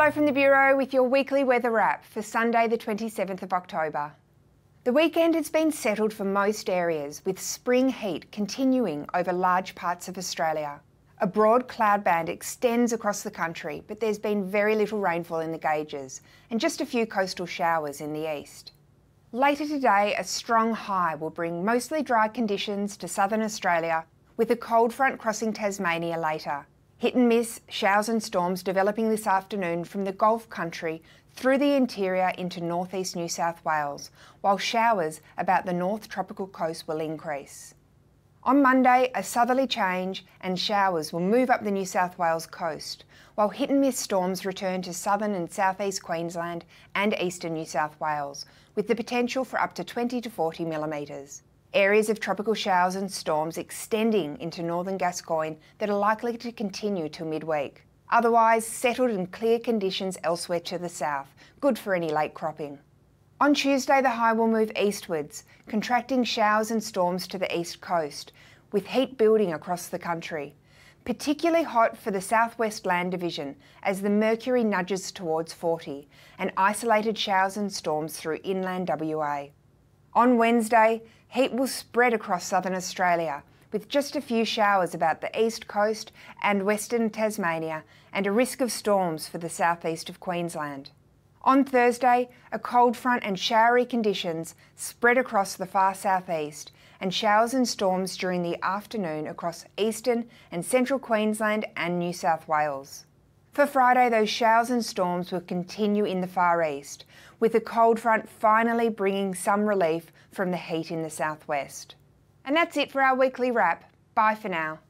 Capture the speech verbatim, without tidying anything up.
Hello from the Bureau with your weekly weather wrap for Sunday the twenty-seventh of October. The weekend has been settled for most areas, with spring heat continuing over large parts of Australia. A broad cloud band extends across the country, but there's been very little rainfall in the gauges and just a few coastal showers in the east. Later today, a strong high will bring mostly dry conditions to southern Australia, with a cold front crossing Tasmania later. Hit and miss showers and storms developing this afternoon from the Gulf country through the interior into northeast New South Wales, while showers about the north tropical coast will increase. On Monday, a southerly change and showers will move up the New South Wales coast, while hit and miss storms return to southern and southeast Queensland and eastern New South Wales, with the potential for up to twenty to forty millimetres. Areas of tropical showers and storms extending into northern Gascoyne that are likely to continue till midweek. Otherwise, settled and clear conditions elsewhere to the south, good for any late cropping. On Tuesday, the high will move eastwards, contracting showers and storms to the east coast, with heat building across the country. Particularly hot for the southwest land division as the mercury nudges towards forty, and isolated showers and storms through inland W A. On Wednesday, heat will spread across southern Australia, with just a few showers about the east coast and western Tasmania, and a risk of storms for the southeast of Queensland. On Thursday, a cold front and showery conditions spread across the far southeast, and showers and storms during the afternoon across eastern and central Queensland and New South Wales. For Friday, those showers and storms will continue in the far east, with the cold front finally bringing some relief from the heat in the southwest. And that's it for our weekly wrap. Bye for now.